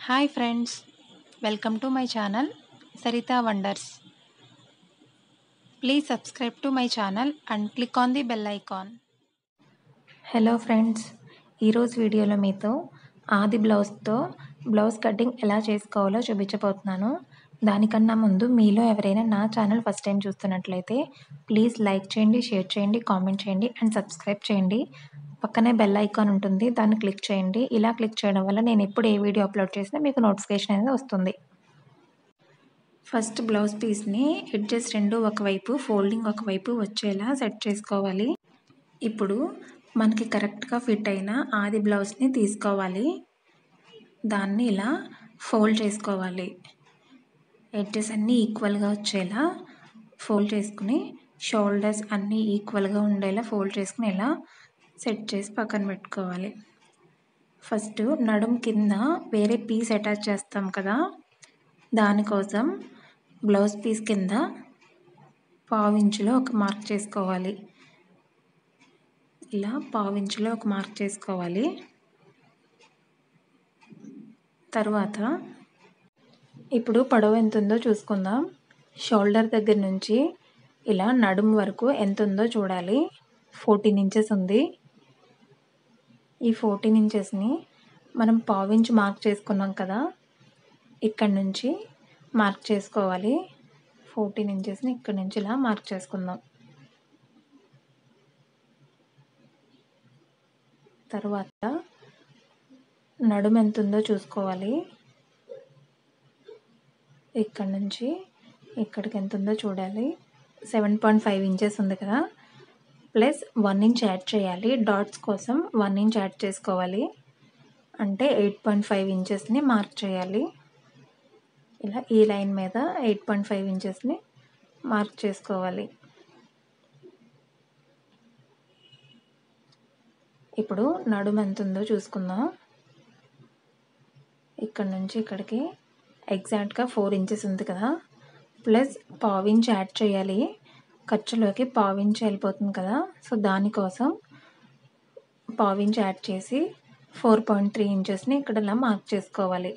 Hi friends, welcome to my channel Sarita Wonders. Please subscribe to my channel and click on the bell icon. Hello friends, ఈరోజు వీడియోలో మీతో ఆది బ్లౌజ్తో blouse cutting ఎలా చేసుకోవాలో చూపించబోతున్నాను. దానికన్నా ముందు మీలో ఎవరైనా నా ఛానల్ ఫస్ట్ టైం చూస్తున్నట్లయితే ప్లీజ్ లైక్ చేయండి, షేర్ చేయండి, కామెంట్ చేయండి అండ్ సబ్స్క్రైబ్ చేయండి. పక్కనే బెల్ ఐకాన్ ఉంటుంది, దాన్ని క్లిక్ చేయండి. ఇలా క్లిక్ చేయడం వల్ల నేను ఎప్పుడు ఏ వీడియో అప్లోడ్ చేసినా మీకు నోటిఫికేషన్ అనేది వస్తుంది. ఫస్ట్ బ్లౌజ్ పీస్ని ఎడ్జెస్ రెండు ఒకవైపు, ఫోల్డింగ్ ఒకవైపు వచ్చేలా సెట్ చేసుకోవాలి. ఇప్పుడు మనకి కరెక్ట్గా ఫిట్ అయిన ఆది బ్లౌజ్ని తీసుకోవాలి. దాన్ని ఇలా ఫోల్డ్ చేసుకోవాలి. ఎడ్జెస్ అన్నీ ఈక్వల్గా వచ్చేలా ఫోల్డ్ చేసుకుని, షోల్డర్స్ అన్నీ ఈక్వల్గా ఉండేలా ఫోల్డ్ చేసుకుని ఇలా సెట్ చేసి పక్కన పెట్టుకోవాలి. ఫస్ట్ నడుం కింద వేరే పీస్ అటాచ్ చేస్తాం కదా, దానికోసం బ్లౌజ్ పీస్ కింద పావించులో ఒక మార్క్ చేసుకోవాలి. ఇలా పావించులో ఒక మార్క్ చేసుకోవాలి. తర్వాత ఇప్పుడు పొడవు ఎంత ఉందో చూసుకుందాం. షోల్డర్ దగ్గర నుంచి ఇలా నడుము వరకు ఎంత ఉందో చూడాలి. 14 ఇంచెస్ ఉంది. ఈ 14 ఇంచెస్ని మనం పావించు మార్క్ చేసుకున్నాం కదా, ఇక్కడ నుంచి మార్క్ చేసుకోవాలి. 14 ఇంచెస్ని ఇక్కడ నుంచి ఇలా మార్క్ చేసుకుందాం. తర్వాత నడుము ఎంత ఉందో చూసుకోవాలి. ఇక్కడ నుంచి ఇక్కడికి ఎంత ఉందో చూడాలి. 7.5 ఇంచెస్ ఉంది కదా, ప్లస్ 1 ఇంచ్ యాడ్ చేయాలి. డాట్స్ కోసం 1 ఇంచ్ యాడ్ చేసుకోవాలి. అంటే 8.5 ఇంచెస్ని మార్క్ చేయాలి. ఇలా ఈ లైన్ మీద 8.5 ఇంచెస్ని మార్క్ చేసుకోవాలి. ఇప్పుడు నడుము ఎంత ఉందో చూసుకుందాం. ఇక్కడ నుంచి ఇక్కడికి ఎగ్జాక్ట్గా 4 ఇంచెస్ ఉంది కదా, ప్లస్ పావించ్ యాడ్ చేయాలి. ఖర్చులోకి పావించ్ వెళ్ళిపోతుంది కదా, సో దానికోసం పావించ్ యాడ్ చేసి 4.3 ఇంచెస్ని ఇక్కడ ఇలా మార్క్ చేసుకోవాలి.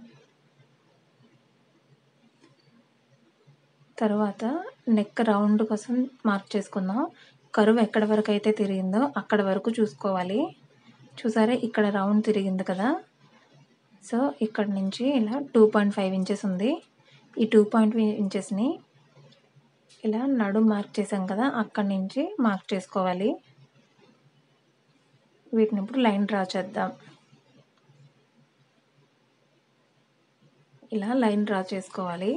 తర్వాత నెక్ రౌండ్ కోసం మార్క్ చేసుకుందాం. కరువు ఎక్కడి వరకు అయితే తిరిగిందో అక్కడ వరకు చూసుకోవాలి. చూసారా, ఇక్కడ రౌండ్ తిరిగింది కదా, సో ఇక్కడ నుంచి ఇలా 2.5 ఇంచెస్ ఉంది. ఈ 2.5 ఇంచెస్ని ఇలా నడుము మార్క్ చేసాం కదా, అక్కడి నుంచి మార్క్ చేసుకోవాలి. వీటిని ఇప్పుడు లైన్ డ్రా చేద్దాం. ఇలా లైన్ డ్రా చేసుకోవాలి.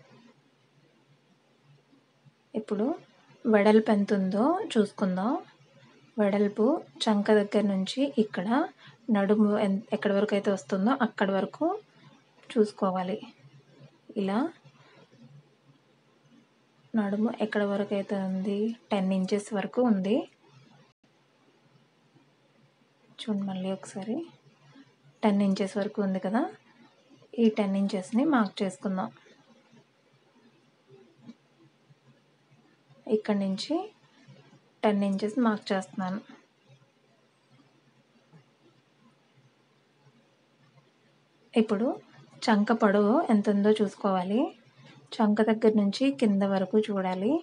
ఇప్పుడు వెడల్పు ఎంత ఉందో చూసుకుందాం. వెడల్పు చంక దగ్గర నుంచి ఇక్కడ నడుము ఎక్కడి వరకు అయితే వస్తుందో అక్కడి వరకు చూసుకోవాలి. ఇలా నడుము ఎక్కడి వరకు అయితే ఉంది, 10 ఇంచెస్ వరకు ఉంది. చూడండి మళ్ళీ ఒకసారి, 10 ఇంచెస్ వరకు ఉంది కదా, ఈ 10 ఇంచెస్ని మార్క్ చేసుకుందాం. ఇక్కడ నుంచి 10 ఇంచెస్ మార్క్ చేస్తున్నాను. ఇప్పుడు చంక పొడవు ఎంత ఉందో చూసుకోవాలి. చంక దగ్గర నుంచి కింద వరకు చూడాలి.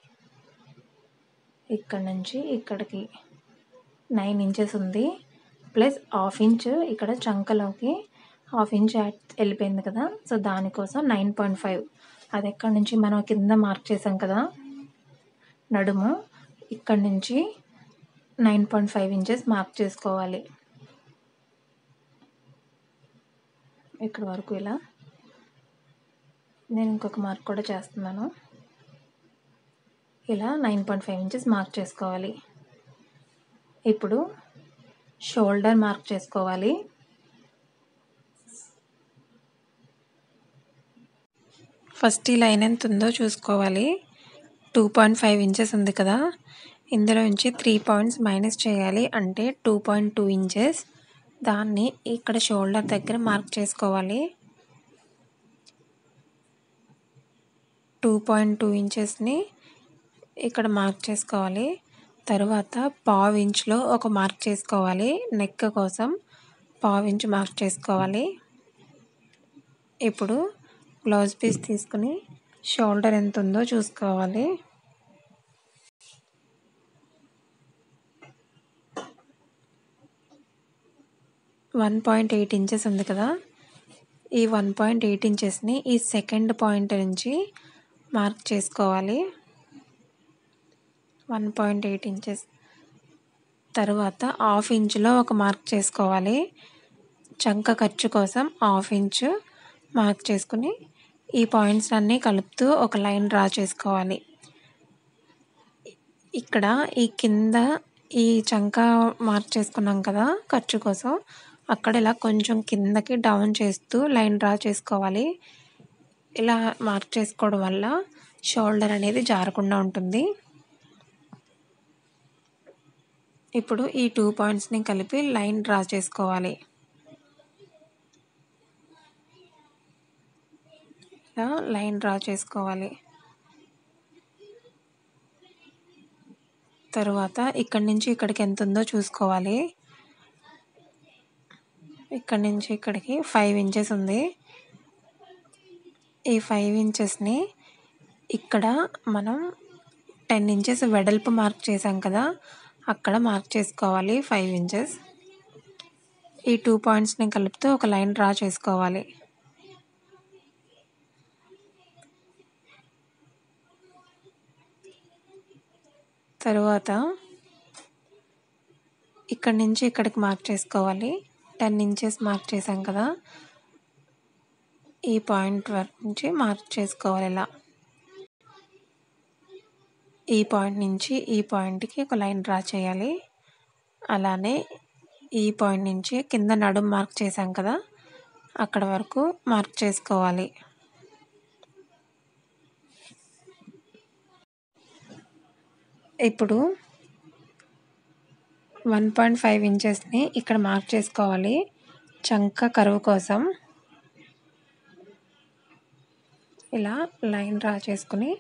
ఇక్కడ నుంచి ఇక్కడికి 9 ఇంచెస్ ఉంది, ప్లస్ 1/2 ఇంచ్ ఇక్కడ చంకలోకి 1/2 ఇంచ్ వెళ్ళిపోయింది కదా, సో దానికోసం 9.5. అది ఎక్కడి నుంచి మనం కింద మార్క్ చేసాం కదా నడుము, ఇక్కడ నుంచి 9.5 ఇంచెస్ మార్క్ చేసుకోవాలి. ఇక్కడ వరకు ఇలా నేను ఇంకొక మార్క్ కూడా చేస్తున్నాను. ఇలా 9.5 ఇంచెస్ మార్క్ చేసుకోవాలి. ఇప్పుడు షోల్డర్ మార్క్ చేసుకోవాలి. ఫస్ట్ ఈ లైన్ ఎంత ఉందో చూసుకోవాలి. 2.5 ఇంచెస్ ఉంది కదా, ఇందులో నుంచి 3 పాయింట్స్ మైనస్ చేయాలి, అంటే 2.2 ఇంచెస్. దాన్ని ఇక్కడ షోల్డర్ దగ్గర మార్క్ చేసుకోవాలి. 2.2 ఇంచెస్ని ఇక్కడ మార్క్ చేసుకోవాలి. తర్వాత పావించ్లో ఒక మార్క్ చేసుకోవాలి. నెక్ కోసం పావించ్ మార్క్ చేసుకోవాలి. ఇప్పుడు బ్లౌజ్ పీస్ తీసుకుని షోల్డర్ ఎంత ఉందో చూసుకోవాలి. వన్ 1.8 ఇంచెస్ ఉంది కదా, ఈ 1.8 ఇంచెస్ని ఈ సెకండ్ పాయింట్ నుంచి మార్క్ చేసుకోవాలి. 1.8 ఇంచెస్ తర్వాత హాఫ్ ఇంచులో ఒక మార్క్ చేసుకోవాలి. చంక ఖర్చు కోసం హాఫ్ ఇంచు మార్క్ చేసుకుని ఈ పాయింట్స్ అన్నీ కలుపుతూ ఒక లైన్ డ్రా చేసుకోవాలి. ఇక్కడ ఈ కింద ఈ చంక మార్క్ చేసుకున్నాం కదా ఖర్చు కోసం, అక్కడ ఇలా కొంచెం కిందకి డౌన్ చేస్తూ లైన్ డ్రా చేసుకోవాలి. ఇలా మార్క్ చేసుకోవడం వల్ల షోల్డర్ అనేది జారకుండా ఉంటుంది. ఇప్పుడు ఈ 2 పాయింట్స్ని కలిపి లైన్ డ్రా చేసుకోవాలి. ఇలా లైన్ డ్రా చేసుకోవాలి. తరువాత ఇక్కడి నుంచి ఇక్కడికి ఎంత ఉందో చూసుకోవాలి. ఇక్కడి నుంచి ఇక్కడికి 5 ఇంచెస్ ఉంది. ఈ 5 ఇంచెస్ని ఇక్కడ మనం 10 ఇంచెస్ వెడల్పు మార్క్ చేసాం కదా, అక్కడ మార్క్ చేసుకోవాలి 5 ఇంచెస్. ఈ 2 పాయింట్స్ని కలుపుతూ ఒక లైన్ డ్రా చేసుకోవాలి. తరువాత ఇక్కడి నుంచి ఇక్కడికి మార్క్ చేసుకోవాలి. 10 ఇంచెస్ మార్క్ చేసాం కదా, ఈ పాయింట్ వరకు నుంచి మార్క్ చేసుకోవాలి. ఇలా ఈ పాయింట్ నుంచి ఈ పాయింట్కి ఒక లైన్ డ్రా చేయాలి. అలానే ఈ పాయింట్ నుంచి కింద నడుము మార్క్ చేసాం కదా, అక్కడ వరకు మార్క్ చేసుకోవాలి. ఇప్పుడు 1.5 ఇంచెస్ని ఇక్కడ మార్క్ చేసుకోవాలి చంక కరువు కోసం. ఇలా లైన్ డ్రా చేసుకుని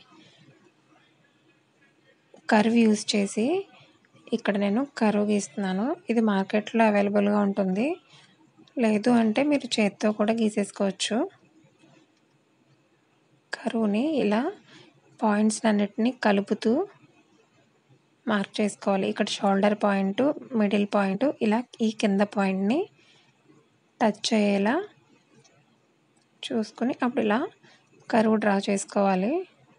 కర్వ్ యూజ్ చేసి ఇక్కడ నేను కర్వ్ గీస్తున్నాను. ఇది మార్కెట్లో అవైలబుల్గా ఉంటుంది, లేదు అంటే మీరు చేత్తో కూడా గీసేసుకోవచ్చు. కర్వ్ని ఇలా పాయింట్స్ అన్నిటిని కలుపుతూ మార్క్ చేసుకోవాలి. ఇక్కడ షోల్డర్ పాయింట్, మిడిల్ పాయింట్, ఇలా ఈ కింద పాయింట్ని టచ్ అయ్యేలా చూసుకుని అప్పుడు ఇలా కర్వ్ డ్రా చేసుకోవాలి.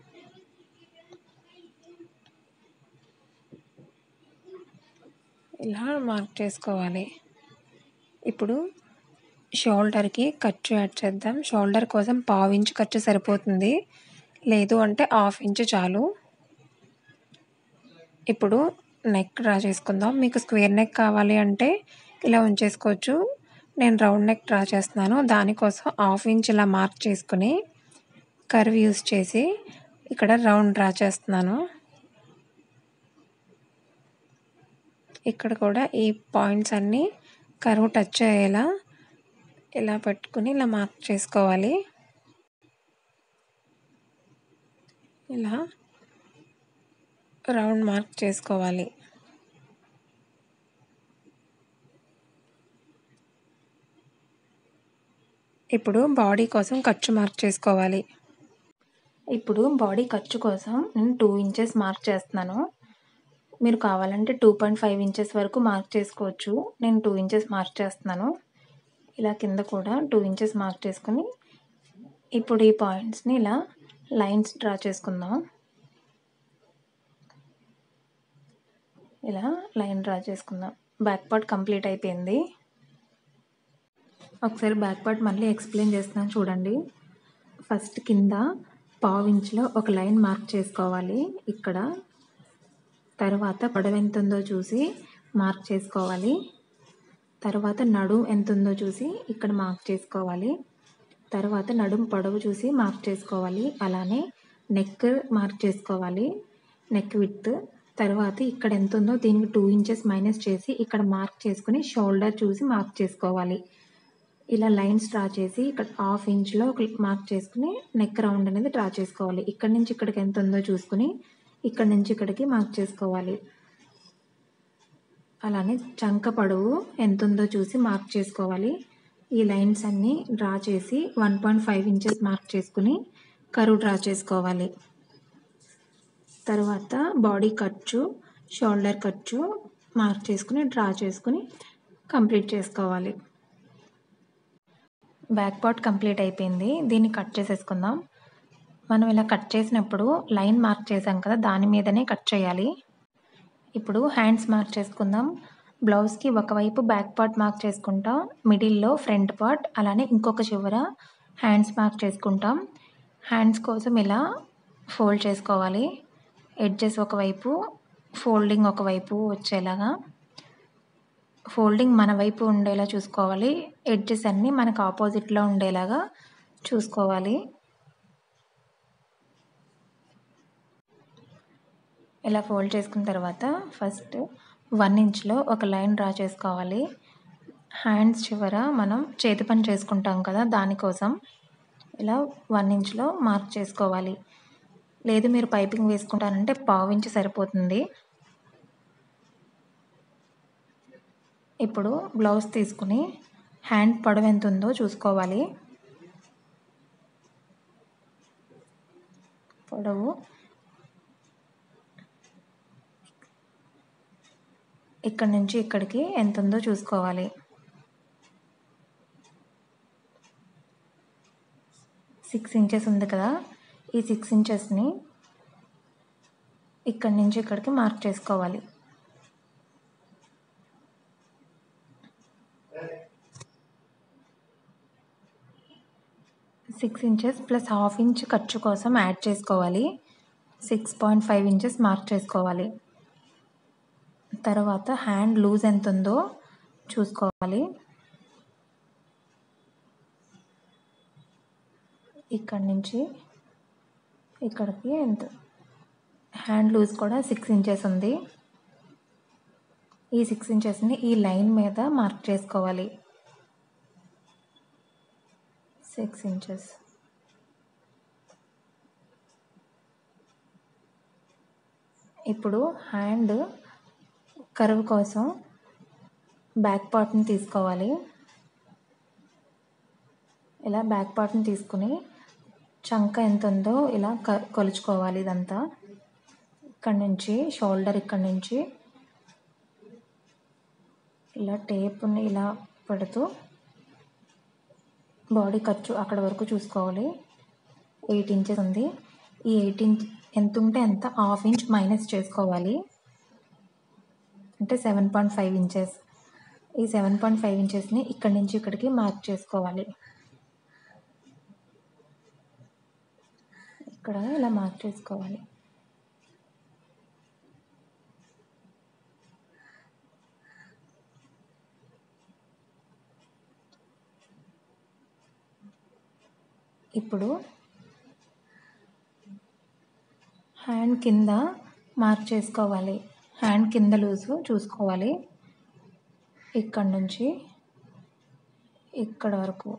ఇలా మార్క్ చేసుకోవాలి. ఇప్పుడు షోల్డర్కి ఖర్చు యాడ్ చేద్దాం. షోల్డర్ కోసం 1/2 ఇంచు ఖర్చు సరిపోతుంది, లేదు అంటే 1/2 ఇంచు చాలు. ఇప్పుడు నెక్ డ్రా చేసుకుందాం. మీకు స్క్వేర్ నెక్ కావాలి అంటే ఇలా ఉంచేసుకోవచ్చు. నేను రౌండ్ నెక్ డ్రా చేస్తున్నాను. దానికోసం 1/2 ఇంచ్ ఇలా మార్క్ చేసుకుని కర్వ్ యూజ్ చేసి ఇక్కడ రౌండ్ డ్రా చేస్తున్నాను. ఇక్కడ కూడా ఈ పాయింట్స్ అన్నీ కర్వ్ టచ్ అయ్యేలా ఇలా పెట్టుకుని ఇలా మార్క్ చేసుకోవాలి. ఇలా రౌండ్ మార్క్ చేసుకోవాలి. ఇప్పుడు బాడీ కోసం ఖర్చు మార్క్ చేసుకోవాలి. ఇప్పుడు బాడీ ఖర్చు కోసం నేను 2 ఇంచెస్ మార్క్ చేస్తున్నాను. మీరు కావాలంటే 2.5 ఇంచెస్ వరకు మార్క్ చేసుకోవచ్చు. నేను 2 ఇంచెస్ మార్క్ చేస్తున్నాను. ఇలా కింద కూడా 2 ఇంచెస్ మార్క్ చేసుకుని ఇప్పుడు ఈ పాయింట్స్ని ఇలా లైన్స్ డ్రా చేసుకుందాం. ఇలా లైన్ డ్రా చేసుకుందాం. బ్యాక్ పార్ట్ కంప్లీట్ అయిపోయింది. ఒకసారి బ్యాక్ పార్ట్ మళ్ళీ ఎక్స్ప్లెయిన్ చేస్తున్నాను చూడండి. ఫస్ట్ కింద 1/2 ఇంచులో ఒక లైన్ మార్క్ చేసుకోవాలి ఇక్కడ. తర్వాత పొడవు ఎంత ఉందో చూసి మార్క్ చేసుకోవాలి. తర్వాత నడుము ఎంత ఉందో చూసి ఇక్కడ మార్క్ చేసుకోవాలి. తర్వాత నడుము పొడవు చూసి మార్క్ చేసుకోవాలి. అలానే నెక్ మార్క్ చేసుకోవాలి, నెక్ విడ్త్. తర్వాత ఇక్కడ ఎంత ఉందో దీనికి 2 ఇంచెస్ మైనస్ చేసి ఇక్కడ మార్క్ చేసుకుని షోల్డర్ చూసి మార్క్ చేసుకోవాలి. ఇలా లైన్స్ డ్రా చేసి ఇక్కడ 1/2 ఇంచులో ఒక మార్క్ చేసుకుని నెక్ రౌండ్ అనేది డ్రా చేసుకోవాలి. ఇక్కడ నుంచి ఇక్కడికి ఎంత ఉందో చూసుకుని ఇక్కడ నుంచి ఇక్కడికి మార్క్ చేసుకోవాలి. అలానే చంక పొడవు ఎంత ఉందో చూసి మార్క్ చేసుకోవాలి. ఈ లైన్స్ అన్నీ డ్రా చేసి 1.5 ఇంచెస్ మార్క్ చేసుకుని కర్వ్ డ్రా చేసుకోవాలి. తర్వాత బాడీ ఖర్చు, షోల్డర్ ఖర్చు మార్క్ చేసుకుని డ్రా చేసుకుని కంప్లీట్ చేసుకోవాలి. బ్యాక్ పార్ట్ కంప్లీట్ అయిపోయింది. దీన్ని కట్ చేసేసుకుందాం. మనం ఇలా కట్ చేసినప్పుడు లైన్ మార్క్ చేసాం కదా, దాని మీదనే కట్ చేయాలి. ఇప్పుడు హ్యాండ్స్ మార్క్ చేసుకుందాం. బ్లౌజ్కి ఒకవైపు బ్యాక్ పార్ట్ మార్క్ చేసుకుంటాం, మిడిల్లో ఫ్రంట్ పార్ట్, అలానే ఇంకొక చివర హ్యాండ్స్ మార్క్ చేసుకుంటాం. హ్యాండ్స్ కోసం ఇలా ఫోల్డ్ చేసుకోవాలి. ఎడ్జెస్ ఒకవైపు, ఫోల్డింగ్ ఒకవైపు వచ్చేలాగా. ఫోల్డింగ్ మన వైపు ఉండేలా చూసుకోవాలి. ఎడ్జెస్ అన్నీ మనకు ఆపోజిట్లో ఉండేలాగా చూసుకోవాలి. ఇలా ఫోల్డ్ చేసుకున్న తర్వాత ఫస్ట్ 1 ఇంచ్లో ఒక లైన్ డ్రా చేసుకోవాలి. హ్యాండ్స్ చివర మనం చేతి పని చేసుకుంటాం కదా, దానికోసం ఇలా 1 ఇంచ్లో మార్క్ చేసుకోవాలి. లేదు మీరు పైపింగ్ వేసుకుంటానంటే 1/2 ఇంచ్ సరిపోతుంది. ఇప్పుడు బ్లౌజ్ తీసుకుని హ్యాండ్ పొడవు ఎంత ఉందో చూసుకోవాలి. పొడవు ఇక్కడి నుంచి ఇక్కడికి ఎంత ఉందో చూసుకోవాలి. 6 ఇంచెస్ ఉంది కదా, ఈ 6 ఇంచెస్ని ఇక్కడి నుంచి ఇక్కడికి మార్క్ చేసుకోవాలి. సిక్స్ ఇంచెస్ ప్లస్ 1/2 ఇంచ్ ఖర్చు కోసం యాడ్ చేసుకోవాలి. 6.5 ఇంచెస్ మార్క్ చేసుకోవాలి. తర్వాత హ్యాండ్ లూజ్ ఎంత ఉందో చూసుకోవాలి. ఇక్కడి నుంచి ఇక్కడికి ఎంత, హ్యాండ్ లూజ్ కూడా 6 ఇంచెస్ ఉంది. ఈ 6 ఇంచెస్ని ఈ లైన్ మీద మార్క్ చేసుకోవాలి. 6 ఇంచెస్. ఇప్పుడు హ్యాండ్ కర్వ్ కోసం బ్యాక్ పార్ట్ని తీసుకోవాలి. ఇలా బ్యాక్ పార్ట్ని తీసుకుని చంక ఎంత ఉందో ఇలా కొలుచుకోవాలి. ఇదంతా ఇక్కడ నుంచి షోల్డర్, ఇక్కడ నుంచి ఇలా టేప్ని ఇలా పెడుతూ బాడీ ఖర్చు అక్కడ వరకు చూసుకోవాలి. 8 ఇంచెస్ ఉంది. ఈ 8 ఇంచ్ ఎంత ఉంటే ఎంత 1/2 ఇంచ్ మైనస్ చేసుకోవాలి. అంటే 7.5 ఇంచెస్. ఈ 7.5 ఇంచెస్ని ఇక్కడి నుంచి ఇక్కడికి మార్క్ చేసుకోవాలి. ఇక్కడ ఇలా మార్క్ చేసుకోవాలి. ఇప్పుడు హ్యాండ్ కింద మార్క్ చేసుకోవాలి. హ్యాండ్ కింద లూజు చూసుకోవాలి. ఇక్కడ నుంచి ఇక్కడ వరకు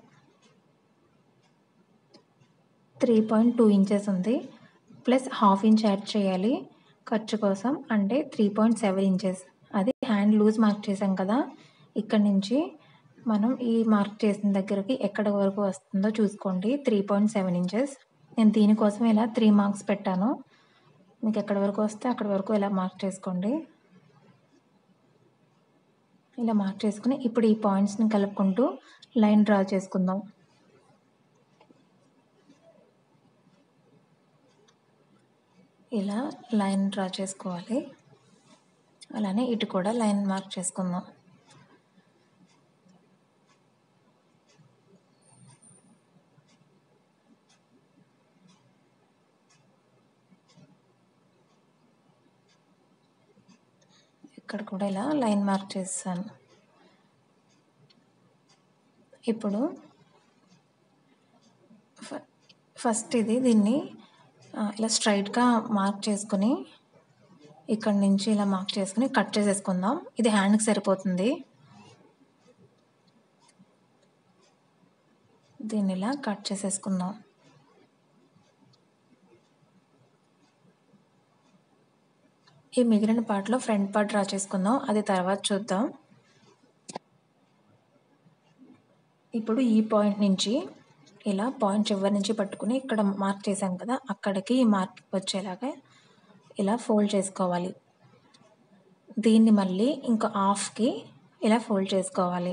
3.2 ఇంచెస్ ఉంది. ప్లస్ 1/2 ఇంచ్ యాడ్ చేయాలి ఖర్చు కోసం, అంటే 3.7 ఇంచెస్. అది హ్యాండ్ లూజ్ మార్క్ చేసాం కదా, ఇక్కడ నుంచి మనం ఈ మార్క్ చేసిన దగ్గరికి ఎక్కడ వరకు వస్తుందో చూసుకోండి. 3.7 ఇంచెస్. నేను దీనికోసం ఇలా 3 మార్క్స్ పెట్టాను. మీకు ఎక్కడ వరకు వస్తే అక్కడ వరకు ఇలా మార్క్ చేసుకోండి. ఇలా మార్క్ చేసుకుని ఇప్పుడు ఈ పాయింట్స్ని కలుపుకుంటూ లైన్ డ్రా చేసుకుందాం. ఇలా లైన్ డ్రా చేసుకోవాలి. అలానే ఇటు కూడా లైన్ మార్క్ చేసుకుందాం. ఇక్కడ కూడా ఇలా లైన్ మార్క్ చేస్తాను. ఇప్పుడు ఫస్ట్ దీన్ని ఇలా స్ట్రైట్గా మార్క్ చేసుకుని ఇక్కడ నుంచి ఇలా మార్క్ చేసుకుని కట్ చేసేసుకుందాం. ఇది హ్యాండ్కి సరిపోతుంది. దీన్ని ఇలా కట్ చేసేసుకుందాం. ఈ మిగిలిన పార్ట్లో ఫ్రంట్ పార్ట్ డ్రా చేసుకుందాం, అది తర్వాత చూద్దాం. ఇప్పుడు ఈ పాయింట్ నుంచి ఇలా పాయింట్ చివరి నుంచి పట్టుకుని ఇక్కడ మార్క్ చేసాం కదా, అక్కడికి ఈ మార్క్ వచ్చేలాగా ఇలా ఫోల్డ్ చేసుకోవాలి. దీన్ని మళ్ళీ ఇంకో హాఫ్కి ఇలా ఫోల్డ్ చేసుకోవాలి.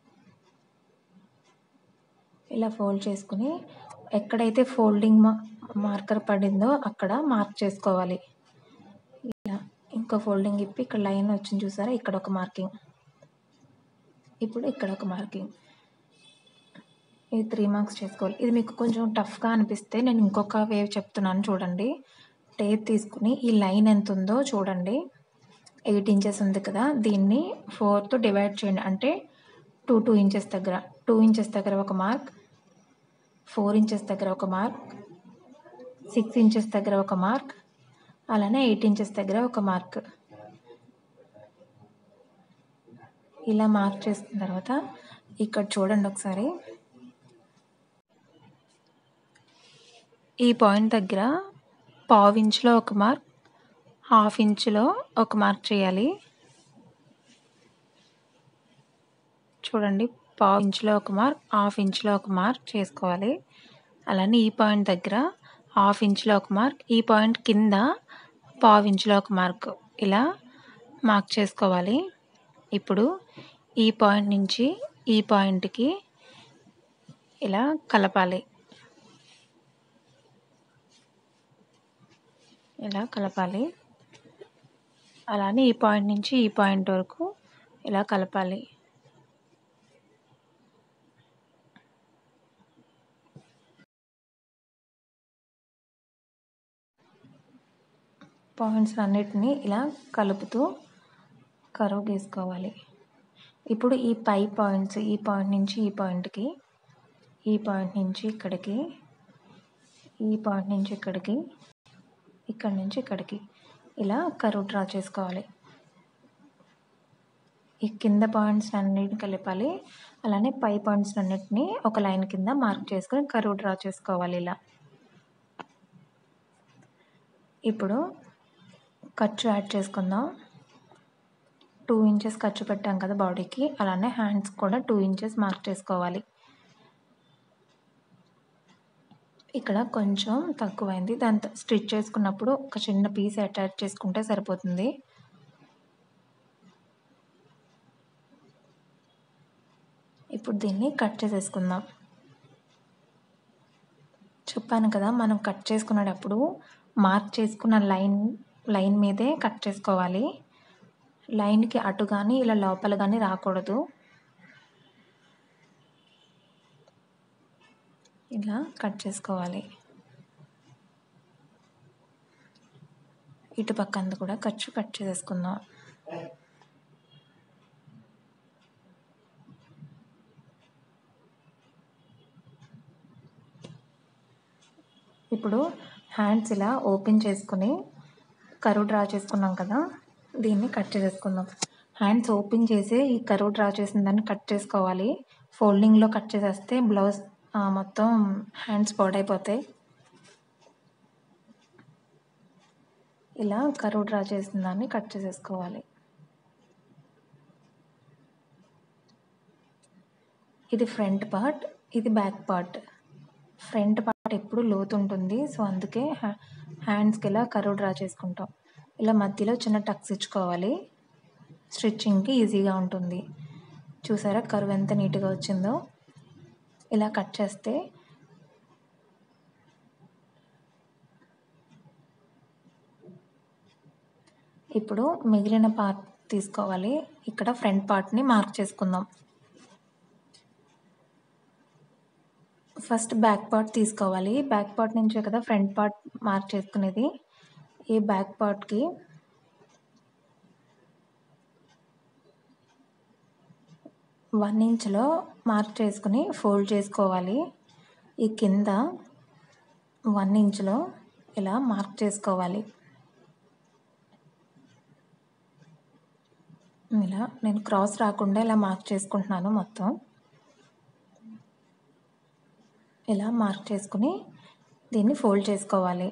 ఇలా ఫోల్డ్ చేసుకుని ఎక్కడైతే ఫోల్డింగ్ మార్కర్ పడిందో అక్కడ మార్క్ చేసుకోవాలి. ఇలా ఇంకో ఫోల్డింగ్ ఇప్పి ఇక్కడ లైన్ వచ్చింది చూసారా, ఇక్కడ ఒక మార్కింగ్, ఇప్పుడు ఇక్కడ ఒక మార్కింగ్. ఇది 3 మార్క్స్ చేసుకోవాలి. ఇది మీకు కొంచెం టఫ్గా అనిపిస్తే నేను ఇంకొక వేవ్ చెప్తున్నాను చూడండి. టేప్ తీసుకుని ఈ లైన్ ఎంత ఉందో చూడండి, 8 ఇంచెస్ ఉంది కదా, దీన్ని 4తో డివైడ్ చేయండి. అంటే 2 ఇంచెస్ దగ్గర 2 ఇంచెస్ దగ్గర ఒక మార్క్, 4 ఇంచెస్ దగ్గర ఒక మార్క్, 6 ఇంచెస్ దగ్గర ఒక మార్క్, అలానే 8 ఇంచెస్ దగ్గర ఒక మార్క్. ఇలా మార్క్ చేసిన తర్వాత ఇక్కడ చూడండి ఒకసారి, ఈ పాయింట్ దగ్గర 1/2 ఇంచులో ఒక మార్క్, 1/2 ఇంచులో ఒక మార్క్ చేయాలి. చూడండి, 1/2 ఇంచులో ఒక మార్క్, 1/2 ఇంచులో ఒక మార్క్ చేసుకోవాలి. అలానే ఈ పాయింట్ దగ్గర 1/2 ఇంచులో ఒక మార్క్, ఈ పాయింట్ కింద 1/2 ఇంచులో ఒక మార్క్, ఇలా మార్క్ చేసుకోవాలి. ఇప్పుడు ఈ పాయింట్ నుంచి ఈ పాయింట్కి ఇలా కలపాలి. ఇలా కలపాలి. అలానే ఈ పాయింట్ నుంచి ఈ పాయింట్ వరకు ఇలా కలపాలి. పాయింట్స్ అన్నిటినీ ఇలా కలుపుతూ కర్వ్ గీసుకోవాలి. ఇప్పుడు ఈ పై పాయింట్స్, ఈ పాయింట్ నుంచి ఈ పాయింట్కి, ఈ పాయింట్ నుంచి ఇక్కడికి, ఈ పాయింట్ నుంచి ఇక్కడికి, ఇక్కడి నుంచి ఇక్కడికి ఇలా కర్వ్ డ్రా చేసుకోవాలి. ఈ కింద పాయింట్స్ అన్నిటిని కలపాలి. అలానే పై పాయింట్స్ అన్నిటిని ఒక లైన్ కింద మార్క్ చేసుకొని కర్వ్ డ్రా చేసుకోవాలి ఇలా. ఇప్పుడు ఖర్చు యాడ్ చేసుకుందాం. 2 ఇంచెస్ ఖర్చు పెట్టాం కదా బాడీకి, అలానే హ్యాండ్స్ కూడా 2 ఇంచెస్ మార్క్ చేసుకోవాలి. ఇక్కడ కొంచెం తక్కువైంది, దాంతో స్టిచ్ చేసుకున్నప్పుడు ఒక చిన్న పీస్ అటాచ్ చేసుకుంటే సరిపోతుంది. ఇప్పుడు దీన్ని కట్ చేసేసుకుందాం. చెప్పాను కదా, మనం కట్ చేసుకునేటప్పుడు మార్క్ చేసుకున్న లైన్ మీదే కట్ చేసుకోవాలి. లైన్కి అటు కానీ ఇలా లోపల కానీ రాకూడదు. ఇలా కట్ చేసుకోవాలి. ఇటు పక్కంది కూడా కట్ చేసేసుకుందాం. ఇప్పుడు హ్యాండ్స్ ఇలా ఓపెన్ చేసుకుని కర్వ్ డ్రా చేసుకున్నాం కదా, దీన్ని కట్ చేసేసుకుందాం. హ్యాండ్స్ ఓపెన్ చేసి ఈ కర్వ్ డ్రా చేసిన దాన్ని కట్ చేసుకోవాలి. ఫోల్డింగ్లో కట్ చేసేస్తే బ్లౌజ్ మొత్తం హ్యాండ్స్ పాడైపోతాయి. ఇలా కర్వ్ డ్రా చేసిన దాన్ని కట్ చేసేసుకోవాలి. ఇది ఫ్రంట్ పార్ట్, ఇది బ్యాక్ పార్ట్. ఫ్రంట్ పార్ట్ ఎప్పుడు లోతు ఉంటుంది, సో అందుకే హ్యాండ్స్కి ఇలా కర్వ్ డ్రా చేసుకుంటాం. ఇలా మధ్యలో చిన్న టక్స్ ఇచ్చుకోవాలి, స్టిచ్చింగ్కి ఈజీగా ఉంటుంది. చూసారా కర్వ్ ఎంత నీట్గా వచ్చిందో. ఇలా కట్ చేస్తే ఇప్పుడు మిగిలిన పార్ట్ తీసుకోవాలి. ఇక్కడ ఫ్రంట్ పార్ట్ని మార్క్ చేసుకుందాం. ఫస్ట్ బ్యాక్ పార్ట్ తీసుకోవాలి. బ్యాక్ పార్ట్ నుంచే కదా ఫ్రంట్ పార్ట్ మార్క్ చేసుకునేది. ఈ బ్యాక్ పార్ట్కి వన్ ఇంచ్లో మార్క్ చేసుకుని ఫోల్డ్ చేసుకోవాలి. ఈ కింద 1 ఇంచ్లో ఇలా మార్క్ చేసుకోవాలి. ఇలా నేను క్రాస్ రాకుండా ఇలా మార్క్ చేసుకుంటున్నాను మొత్తం. ఇలా మార్క్ చేసుకుని దీన్ని ఫోల్డ్ చేసుకోవాలి.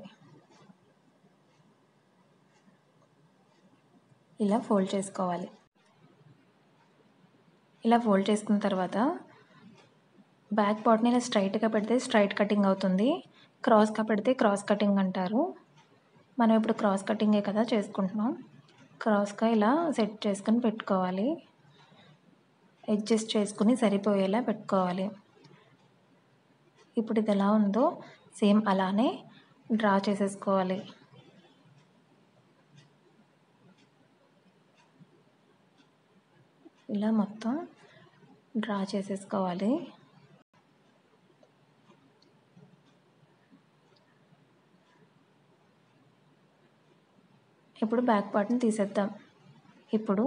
ఇలా ఫోల్డ్ చేసుకోవాలి. ఇలా ఫోల్డ్ చేసుకున్న తర్వాత బ్యాక్ పార్ట్ని ఇలా స్ట్రైట్గా పెడితే స్ట్రైట్ కటింగ్ అవుతుంది, క్రాస్గా పెడితే క్రాస్ కటింగ్ అంటారు. మనం ఇప్పుడు క్రాస్ కటింగే కదా చేసుకుంటున్నాం. క్రాస్గా ఇలా సెట్ చేసుకుని పెట్టుకోవాలి, అడ్జస్ట్ చేసుకుని సరిపోయేలా పెట్టుకోవాలి. ఇప్పుడు ఇది ఎలా ఉందో సేమ్ అలానే డ్రా చేసేసుకోవాలి. ఇలా మొత్తం డ్రా చేసేసుకోవాలి. ఇప్పుడు బ్యాక్ పార్ట్ని తీసేద్దాం. ఇప్పుడు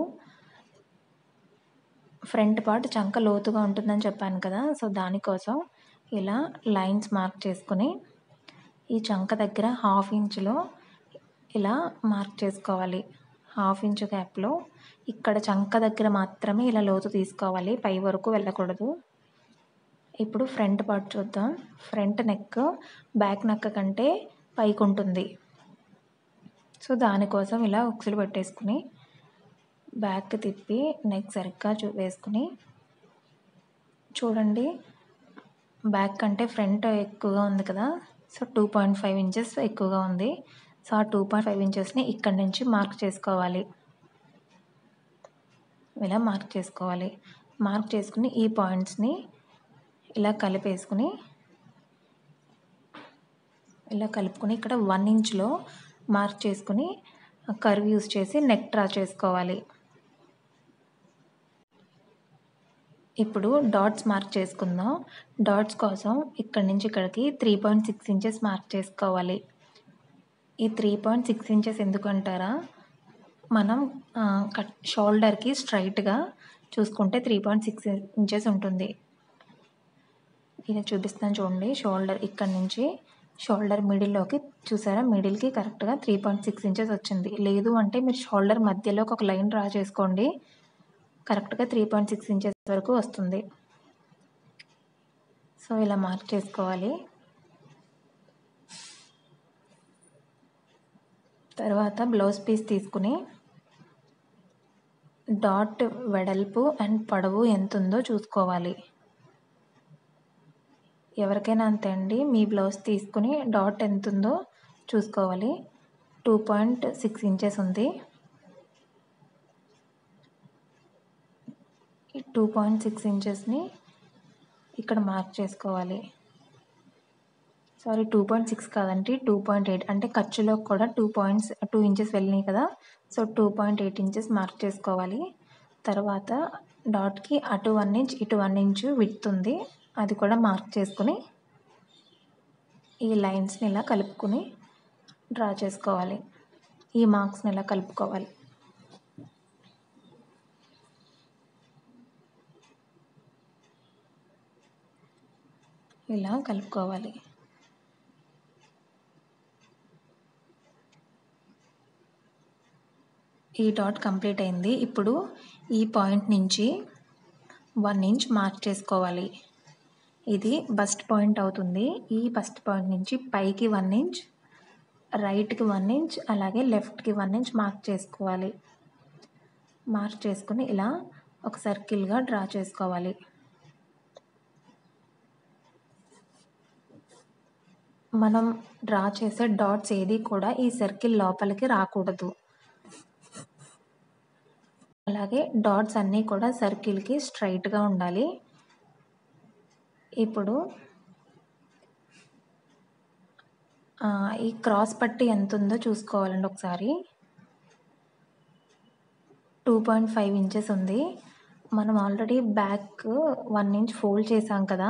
ఫ్రంట్ పార్ట్ చంక లోతుగా ఉంటుందని చెప్పాను కదా, సో దానికోసం ఇలా లైన్స్ మార్క్ చేసుకుని ఈ చంక దగ్గర 1/2 ఇంచులో ఇలా మార్క్ చేసుకోవాలి. 1/2 ఇంచు గ్యాప్లో ఇక్కడ చంక దగ్గర మాత్రమే ఇలా లోతు తీసుకోవాలి, పై వరకు వెళ్ళకూడదు. ఇప్పుడు ఫ్రంట్ పార్ట్ చూద్దాం. ఫ్రంట్ నెక్ బ్యాక్ నెక్ కంటే పైకి ఉంటుంది, సో దానికోసం ఇలా ఉక్సులు పెట్టేసుకుని బ్యాక్ తిప్పి నెక్ సరిగ్గా వేసుకుని చూడండి, బ్యాక్ కంటే ఫ్రంట్ ఎక్కువగా ఉంది కదా, సో 2.5 ఇంచెస్ ఎక్కువగా ఉంది. సో ఆ 2.5 ఇంచెస్ని ఇక్కడి నుంచి మార్క్ చేసుకోవాలి. ఇలా మార్క్ చేసుకోవాలి. మార్క్ చేసుకుని ఈ పాయింట్స్ని ఇలా కలిపేసుకుని ఇలా కలుపుకొని ఇక్కడ 1 ఇంచ్లో మార్క్ చేసుకుని కర్వ్ యూస్ చేసి నెక్ డ్రా చేసుకోవాలి. ఇప్పుడు డాట్స్ మార్క్ చేసుకుందాం. డాట్స్ కోసం ఇక్కడి నుంచి ఇక్కడికి 3.6 ఇంచెస్ మార్క్ చేసుకోవాలి. ఈ 3.6 ఇంచెస్ ఎందుకు అంటారా, మనం షోల్డర్కి స్ట్రైట్గా చూసుకుంటే 3.6 ఇంచెస్ ఉంటుంది. ఇలా చూపిస్తాను చూడండి. షోల్డర్ ఇక్కడ నుంచి షోల్డర్ మిడిల్లోకి చూసారా, మిడిల్కి కరెక్ట్గా 3.6 ఇంచెస్ వచ్చింది. లేదు అంటే మీరు షోల్డర్ మధ్యలోకి ఒక లైన్ డ్రా చేసుకోండి, కరెక్ట్గా 3.6 ఇంచెస్ వరకు వస్తుంది. సో ఇలా మార్క్ చేసుకోవాలి. తర్వాత బ్లౌజ్ పీస్ తీసుకుని డాట్ వెడల్పు అండ్ పొడవు ఎంత ఉందో చూసుకోవాలి. ఎవరికైనా అంతే అండి, మీ బ్లౌజ్ తీసుకుని డాట్ ఎంత ఉందో చూసుకోవాలి. 2.6 ఇంచెస్ ఉంది. ఈ 2.6 ఇంచెస్ని ఇక్కడ మార్క్ చేసుకోవాలి. సారీ 2.6 కాదండి, 2.8 అంటే ఖర్చులో కూడా 2 ఇంచెస్ వెళ్ళినాయి కదా, సో 2.8 ఇంచెస్ మార్క్ చేసుకోవాలి. తర్వాత డాట్కి అటు 1 ఇంచ్ ఇటు 1 ఇంచు విడ్త్ ఉంది, అది కూడా మార్క్ చేసుకుని ఈ లైన్స్ని ఇలా కలుపుకొని డ్రా చేసుకోవాలి. ఈ మార్క్స్ని ఇలా కలుపుకోవాలి. ఇలా కలుపుకోవాలి. ఈ డాట్ కంప్లీట్ అయింది. ఇప్పుడు ఈ పాయింట్ నుంచి 1 ఇంచ్ మార్క్ చేసుకోవాలి. ఇది బస్ట్ పాయింట్ అవుతుంది. ఈ బస్ట్ పాయింట్ నుంచి పైకి 1 ఇంచ్, రైట్కి 1 ఇంచ్, అలాగే లెఫ్ట్కి 1 ఇంచ్ మార్క్ చేసుకోవాలి. మార్క్ చేసుకుని ఇలా ఒక సర్కిల్గా డ్రా చేసుకోవాలి. మనం డ్రా చేసే డాట్స్ ఏది కూడా ఈ సర్కిల్ లోపలికి రాకూడదు. అలాగే డాట్స్ అన్నీ కూడా సర్కిల్కి స్ట్రైట్గా ఉండాలి. ఇప్పుడు ఈ క్రాస్ పట్టి ఎంత ఉందో చూసుకోవాలండి ఒకసారి. 2.5 ఇంచెస్ ఉంది. మనం ఆల్రెడీ బ్యాక్ 1 ఇంచ్ ఫోల్డ్ చేసాం కదా,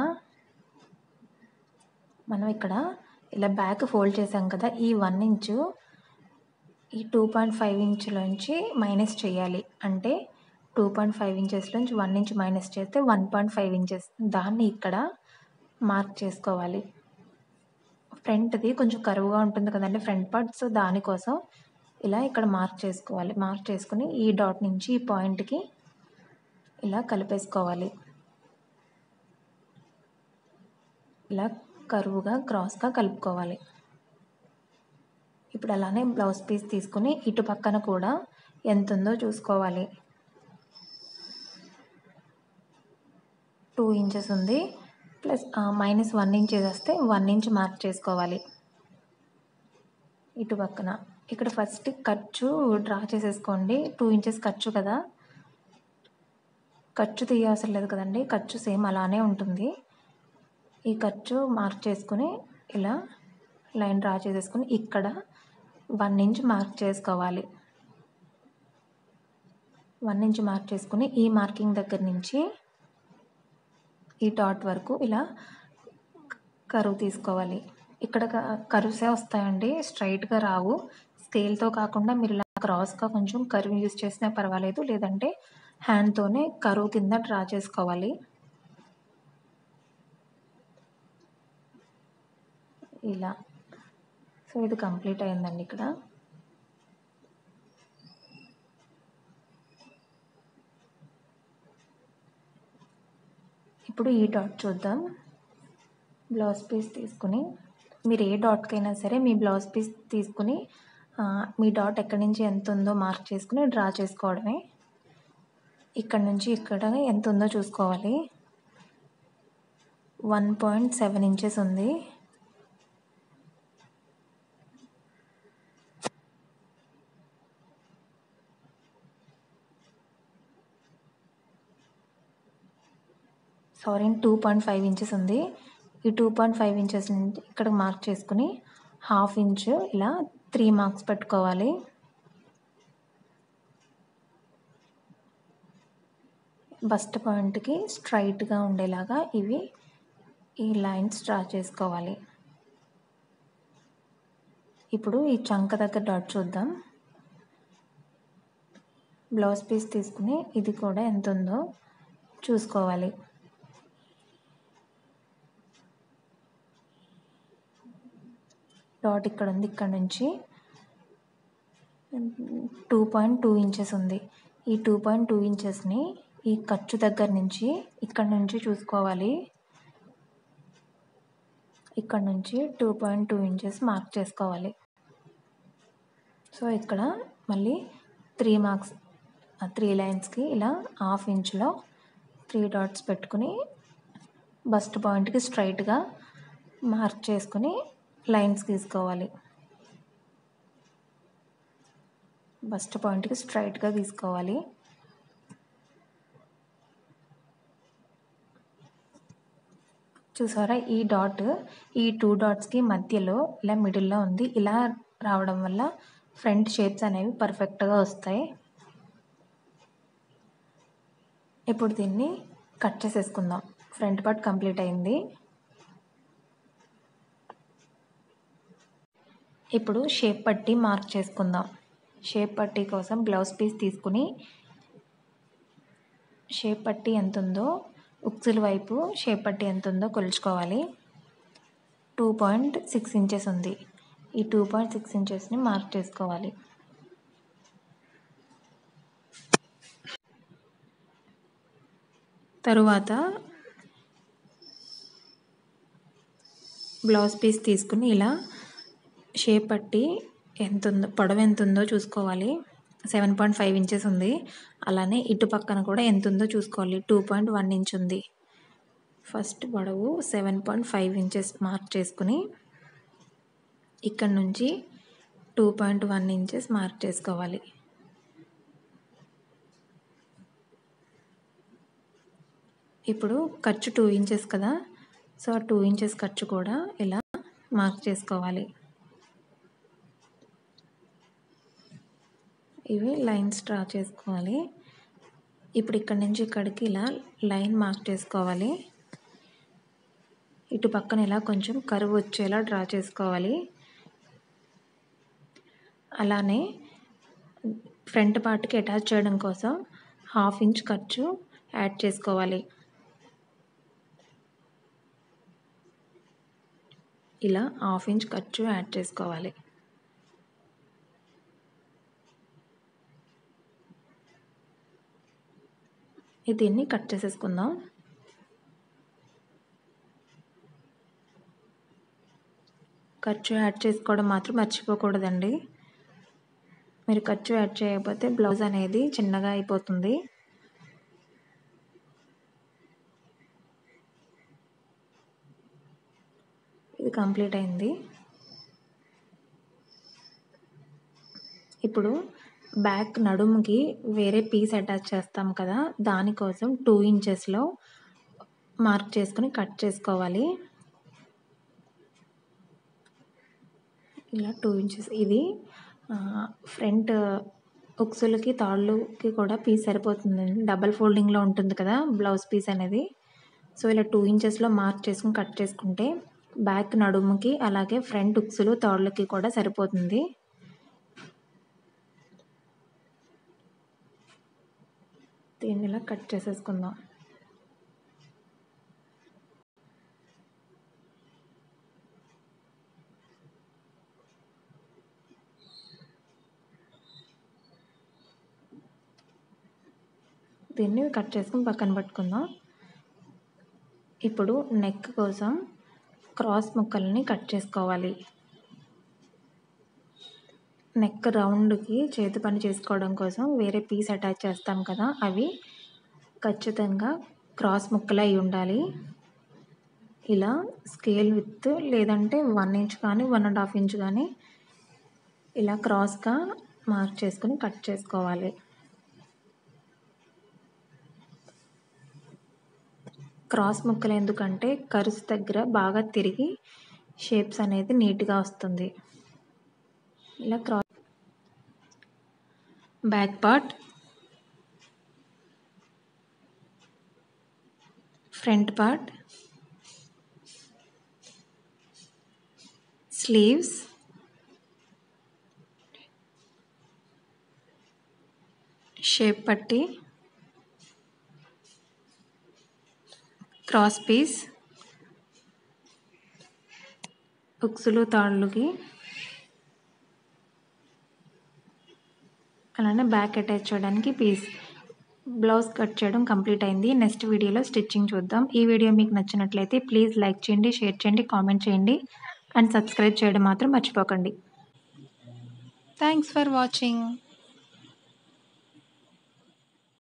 మనం ఇక్కడ ఇలా బ్యాక్ ఫోల్డ్ చేసాం కదా, ఈ 1 ఇంచు ఈ 2.5 ఇంచులోంచి మైనస్ చేయాలి. అంటే 2.5 ఇంచెస్లోంచి 1 ఇంచ్ మైనస్ చేస్తే 1.5 ఇంచెస్, దాన్ని ఇక్కడ మార్క్ చేసుకోవాలి. ఫ్రంట్ది కొంచెం కరువుగా ఉంటుంది కదండి ఫ్రంట్ పార్ట్, సో దానికోసం ఇలా ఇక్కడ మార్క్ చేసుకోవాలి. మార్క్ చేసుకుని ఈ డాట్ నుంచి ఈ పాయింట్కి ఇలా కలిపేసుకోవాలి. ఇలా కరువుగా క్రాస్గా కలుపుకోవాలి. ఇప్పుడు అలానే బ్లౌజ్ పీస్ తీసుకుని ఇటు పక్కన కూడా ఎంత ఉందో చూసుకోవాలి. 2 ఇంచెస్ ఉంది. ప్లస్ -1 ఇంచ్ వేస్తే 1 ఇంచ్ మార్క్ చేసుకోవాలి ఇటు పక్కన. ఇక్కడ ఫస్ట్ ఖర్చు డ్రా చేసేసుకోండి. 2 ఇంచెస్ ఖర్చు కదా, ఖర్చు తీయవసరం లేదు కదండి, ఖర్చు సేమ్ అలానే ఉంటుంది. ఈ ఖర్చు మార్క్ చేసుకుని ఇలా లైన్ డ్రా చేసేసుకుని ఇక్కడ 1 ఇంచ్ మార్క్ చేసుకోవాలి. 1 ఇంచ్ మార్క్ చేసుకుని ఈ మార్కింగ్ దగ్గర నుంచి ఈ డాట్ వరకు ఇలా కరువు తీసుకోవాలి. ఇక్కడ కరువుసే వస్తాయండి, స్ట్రైట్గా రావు. స్కేల్తో కాకుండా మీరు ఇలా క్రాస్గా కొంచెం కరువు యూజ్ చేసినా పర్వాలేదు, లేదంటే హ్యాండ్తోనే కరువు కింద డ్రా చేసుకోవాలి. ఇలా. సో ఇది కంప్లీట్ అయిందండి ఇక్కడ. ఇప్పుడు ఈ డాట్ చూద్దాం. బ్లౌజ్ పీస్ తీసుకుని మీరు ఏ డాట్కైనా సరే మీ బ్లౌజ్ పీస్ తీసుకుని మీ డాట్ ఎక్కడి నుంచి ఎంత ఉందో మార్క్ చేసుకుని డ్రా చేసుకోవడమే. ఇక్కడ నుంచి ఇక్కడ ఎంత ఉందో చూసుకోవాలి. 1.7 ఇంచెస్ ఉంది. సారీ, 2.5 ఇంచెస్ ఉంది. ఈ 2.5 ఇంచెస్ నుంచి ఇక్కడ మార్క్ చేసుకుని 1/2 ఇంచ్ ఇలా 3 మార్క్స్ పెట్టుకోవాలి. బస్ట్ పాయింట్కి స్ట్రైట్గా ఉండేలాగా ఈ లైన్స్ డ్రా చేసుకోవాలి. ఇప్పుడు ఈ చంక దగ్గర డాట్ చూద్దాం. బ్లౌజ్ పీస్ తీసుకుని ఇది కూడా ఎంత ఉందో చూసుకోవాలి. డాట్ ఇక్కడ ఉంది, ఇక్కడ నుంచి 2.2 ఇంచెస్ ఉంది. ఈ 2.2 ఇంచెస్ని ఈ ఖర్చు దగ్గర నుంచి ఇక్కడ నుంచి చూసుకోవాలి. ఇక్కడ నుంచి 2.2 ఇంచెస్ మార్క్ చేసుకోవాలి. సో ఇక్కడ మళ్ళీ 3 మార్క్స్, 3 లైన్స్కి ఇలా 1/2 ఇంచ్లో 3 డాట్స్ పెట్టుకుని బస్ట్ పాయింట్కి స్ట్రైట్గా మార్క్ చేసుకుని లైన్స్ గీసుకోవాలి. బస్ట్ పాయింట్కి స్ట్రైట్గా గీసుకోవాలి. చూసారా, ఈ డాట్ ఈ 2 డాట్స్కి మధ్యలో ఇలా మిడిల్లో ఉంది. ఇలా రావడం వల్ల ఫ్రంట్ షేప్స్ అనేవి పర్ఫెక్ట్గా వస్తాయి. ఇప్పుడు దీన్ని కట్ చేసేసుకుందాం. ఫ్రంట్ పార్ట్ కంప్లీట్ అయింది. ఇప్పుడు షేప్ పట్టీ మార్క్ చేసుకుందాం. షేప్ పట్టీ కోసం బ్లౌజ్ పీస్ తీసుకుని షేప్ పట్టీ ఎంత ఉందో, ఉక్సుల వైపు షేప్ పట్టీ ఎంత ఉందో కొలుచుకోవాలి. 2.6 ఇంచెస్ ఉంది. ఈ 2.6 ఇంచెస్ని మార్క్ చేసుకోవాలి. తరువాత బ్లౌజ్ పీస్ తీసుకుని ఇలా షేప్ పట్టి ఎంత ఉందో, పొడవు ఎంత ఉందో చూసుకోవాలి. 7.5 ఇంచెస్ ఉంది. అలానే ఇటు పక్కన కూడా ఎంత ఉందో చూసుకోవాలి. 2.1 ఇంచ్ ఉంది. ఫస్ట్ పొడవు 7.5 ఇంచెస్ మార్క్ చేసుకుని ఇక్కడ నుంచి 2.1 ఇంచెస్ మార్క్ చేసుకోవాలి. ఇప్పుడు ఖర్చు 2 ఇంచెస్ కదా, సో 2 ఇంచెస్ ఖర్చు కూడా ఇలా మార్క్ చేసుకోవాలి. ఇవి లైన్స్ డ్రా చేసుకోవాలి. ఇప్పుడు ఇక్కడ నుంచి ఇక్కడికి ఇలా లైన్ మార్క్ చేసుకోవాలి. ఇటు పక్కన ఇలా కొంచెం కరువు వచ్చేలా డ్రా చేసుకోవాలి. అలానే ఫ్రంట్ పార్ట్కి అటాచ్ చేయడం కోసం 1/2 ఇంచ్ ఖర్చు యాడ్ చేసుకోవాలి. ఇలా 1/2 ఇంచ్ ఖర్చు యాడ్ చేసుకోవాలి. దీన్ని కట్ చేసేసుకుందాం. ఖర్చు యాడ్ చేసుకోవడం మాత్రం మర్చిపోకూడదండి. మీరు ఖర్చు యాడ్ చేయకపోతే బ్లౌజ్ అనేది చిన్నగా అయిపోతుంది. కంప్లీట్ అయింది. ఇప్పుడు బ్యాక్ నడుముకి వేరే పీస్ అటాచ్ చేస్తాం కదా, దానికోసం 2 ఇంచెస్లో మార్క్ చేసుకుని కట్ చేసుకోవాలి. ఇలా 2 ఇంచెస్. ఇది ఫ్రంట్ ఉక్సులకి తాళ్ళుకి కూడా పీస్ సరిపోతుందండి. డబల్ ఫోల్డింగ్లో ఉంటుంది కదా బ్లౌజ్ పీస్ అనేది. సో ఇలా 2 ఇంచెస్లో మార్క్ చేసుకుని కట్ చేసుకుంటే బ్యాక్ నడుముకి అలాగే ఫ్రంట్ ఉక్సులు తాళ్ళకి కూడా సరిపోతుంది. దీన్ని ఇలా కట్ చేసేసుకుందాం. దీన్ని కట్ చేసుకుని పక్కన పెట్టుకుందాం. ఇప్పుడు నెక్ కోసం క్రాస్ ముక్కల్ని కట్ చేసుకోవాలి. నెక్ రౌండ్కి చేతి పని చేసుకోవడం కోసం వేరే పీస్ అటాచ్ చేస్తాం కదా, అవి ఖచ్చితంగా క్రాస్ ముక్కలు అయి ఉండాలి. ఇలా స్కేల్ విత్ లేదంటే 1 ఇంచ్ కానీ 1.5 ఇంచ్ కానీ ఇలా క్రాస్గా మార్క్ చేసుకుని కట్ చేసుకోవాలి. క్రాస్ ముక్కలు ఎందుకంటే కర్వ్స్ దగ్గర బాగా తిరిగి షేప్స్ అనేది నీట్గా వస్తుంది. ఇలా back part, front part, sleeves, shape పట్టి, క్రాస్ పీస్, ఉక్సులు తాళ్ళుకి, అలానే బ్యాక్ అటాచ్ చేయడానికి పీస్. బ్లౌజ్ కట్ చేయడం కంప్లీట్ అయింది. నెక్స్ట్ వీడియోలో స్టిచ్చింగ్ చూద్దాం. ఈ వీడియో మీకు నచ్చినట్లయితే ప్లీజ్ లైక్ చేయండి, షేర్ చేయండి, కామెంట్ చేయండి అండ్ సబ్స్క్రైబ్ చేయడం మాత్రం మర్చిపోకండి. Thanks for watching.